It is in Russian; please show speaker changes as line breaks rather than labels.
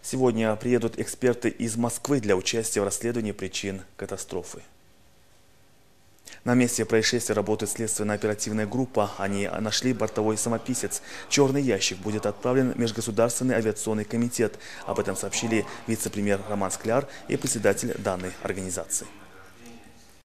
Сегодня приедут эксперты из Москвы для участия в расследовании причин катастрофы. На месте происшествия работает следственно-оперативная группа. Они нашли бортовой самописец. Черный ящик будет отправлен в Межгосударственный авиационный комитет. Об этом сообщили вице-премьер Роман Скляр и председатель данной организации.